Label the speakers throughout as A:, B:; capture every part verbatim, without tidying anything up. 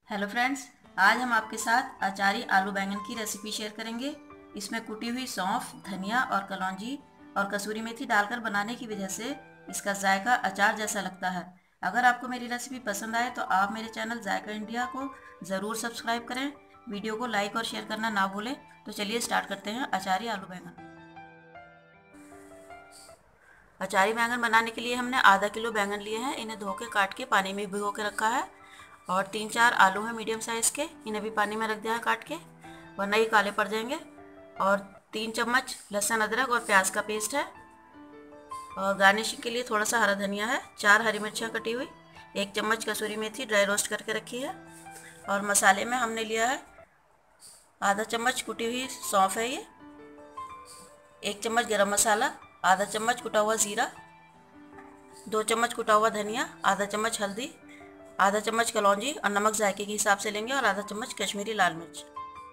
A: Hello friends, आज हम आपके साथ अचारी आलू बैंगन की रेसिपी शेयर करेंगे। इसमें कुटी हुई सौंफ, धनिया और कलौंजी और कसूरी मेथी डालकर बनाने की वजह से इसका जायका अचार जैसा लगता है। अगर आपको मेरी रेसिपी पसंद आए तो आप मेरे चैनल जायका इंडिया को ज़रूर सब्सक्राइब करें। वीडियो को लाइक और शेयर करना ना भूलें। तो चलिए स्टार्ट करते हैं अचारी आलू बैंगन। अचारी बैंगन बनाने के लिए हमने आधा किलो बैंगन लिए हैं। इन्हें धो के काट के पानी में भिगो के रखा है। और तीन चार आलू हैं मीडियम साइज़ के, इन्हें भी पानी में रख दिया है काट के, वरना ये काले पड़ जाएंगे। और तीन चम्मच लहसुन अदरक और प्याज का पेस्ट है। और गार्निशिंग के लिए थोड़ा सा हरा धनिया है, चार हरी मिर्चियाँ कटी हुई, एक चम्मच कसूरी मेथी ड्राई रोस्ट करके रखी है। और मसाले में हमने लिया है आधा चम्मच कुटी हुई सौंफ है ये, एक चम्मच गरम मसाला, आधा चम्मच कुटा हुआ ज़ीरा, दो चम्मच कुटा हुआ धनिया, आधा चम्मच हल्दी, आधा चम्मच कलौंजी और नमक जायके के हिसाब से लेंगे, और आधा चम्मच कश्मीरी लाल मिर्च,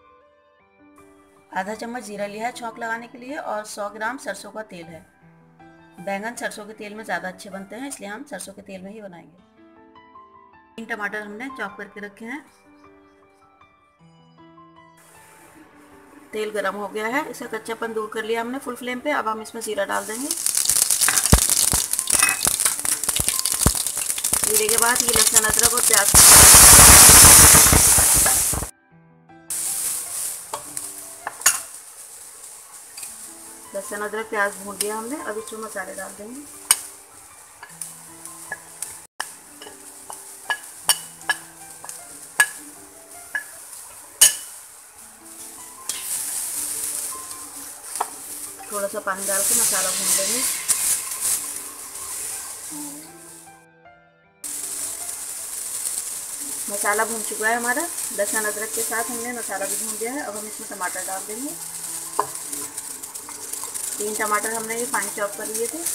A: आधा चम्मच जीरा लिया है छौंक लगाने के लिए, और सौ ग्राम सरसों का तेल है। बैंगन सरसों के तेल में ज़्यादा अच्छे बनते हैं, इसलिए हम सरसों के तेल में ही बनाएंगे। तीन टमाटर हमने चॉप करके रखे हैं। तेल गरम हो गया है, इसका कच्चापन दूर कर लिया हमने फुल फ्लेम पे। अब हम इसमें जीरा डाल देंगे। जीरे के बाद ये लहसुन अदरक और प्याज लहसुन अदरक प्याज भून लिया हमने। अब इसमें मसाले डाल देंगे। थोड़ा सा पानी डाल के मसाला भून लेंगे। मसाला भून चुका है हमारा, लहसुन अदरक के साथ हमने मसाला भी भून दिया है। अब हम इसमें टमाटर डाल देंगे। तीन टमाटर हमने ये फाइन चॉप कर लिए थे।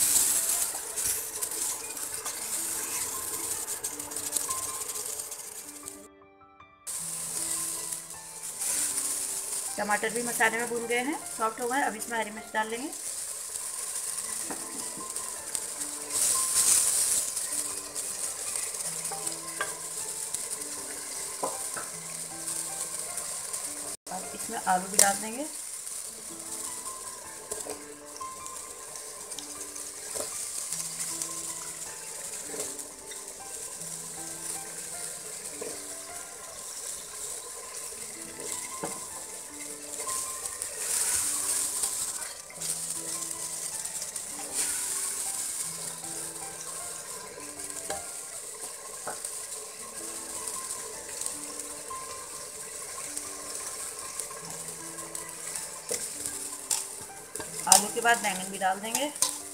A: टमाटर भी मसाले में भून गए हैं, सॉफ्ट हो गए। अब इसमें हरी मिर्च डाल लेंगे। अब इसमें आलू भी डाल देंगे। आलू के बाद बैंगन भी डाल देंगे।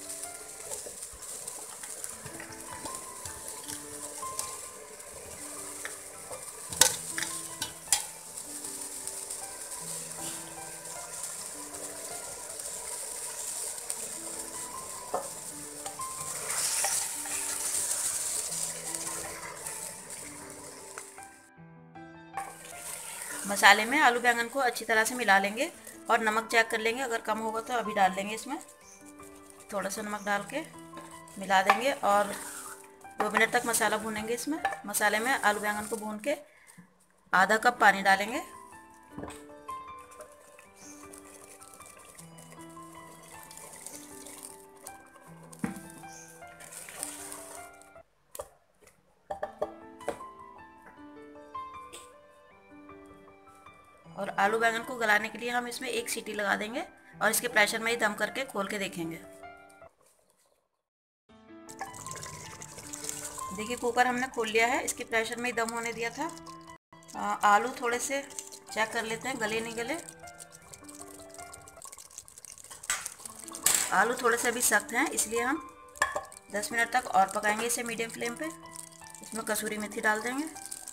A: मसाले में आलू बैंगन को अच्छी तरह से मिला लेंगे और नमक चेक कर लेंगे। अगर कम होगा तो अभी डाल देंगे। इसमें थोड़ा सा नमक डाल के मिला देंगे और दो मिनट तक मसाला भूनेंगे। इसमें मसाले में आलू बैंगन को भून के आधा कप पानी डालेंगे। और आलू बैंगन को गलाने के लिए हम इसमें एक सीटी लगा देंगे और इसके प्रेशर में ही दम करके खोल के देखेंगे। देखिए कुकर हमने खोल लिया है, इसके प्रेशर में ही दम होने दिया था। आ, आलू थोड़े से चेक कर लेते हैं गले नहीं गले। आलू थोड़े से अभी सख्त हैं, इसलिए हम दस मिनट तक और पकाएंगे इसे मीडियम फ्लेम पे। इसमें कसूरी मेथी डाल देंगे,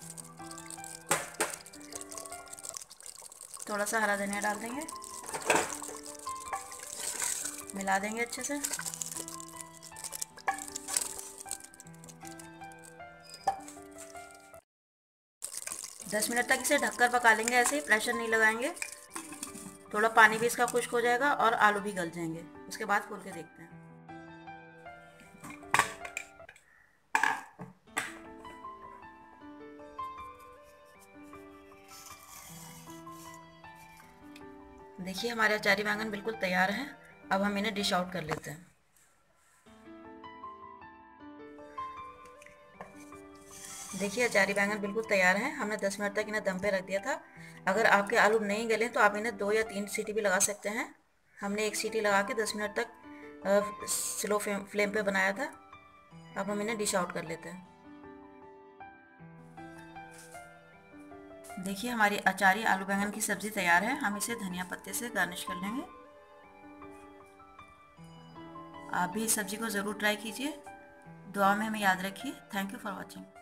A: थोड़ा सा हरा धनिया डाल देंगे, मिला देंगे अच्छे से। दस मिनट तक इसे ढककर पका लेंगे, ऐसे ही प्रेशर नहीं लगाएंगे। थोड़ा पानी भी इसका खुश्क हो जाएगा और आलू भी गल जाएंगे। उसके बाद खोल के देखते हैं। देखिए हमारे अचारी बैंगन बिल्कुल तैयार हैं। अब हम इन्हें डिश आउट कर लेते हैं। देखिए अचारी बैंगन बिल्कुल तैयार हैं। हमने दस मिनट तक इन्हें दम पे रख दिया था। अगर आपके आलू नहीं गले तो आप इन्हें दो या तीन सीटी भी लगा सकते हैं। हमने एक सीटी लगा के दस मिनट तक स्लो फ्लेम पे बनाया था। अब हम इन्हें डिश आउट कर लेते हैं। देखिए हमारी अचारी आलू बैंगन की सब्ज़ी तैयार है। हम इसे धनिया पत्ते से गार्निश कर लेंगे। आप भी इस सब्ज़ी को ज़रूर ट्राई कीजिए। दुआ में हमें याद रखिए। Thank you for watching.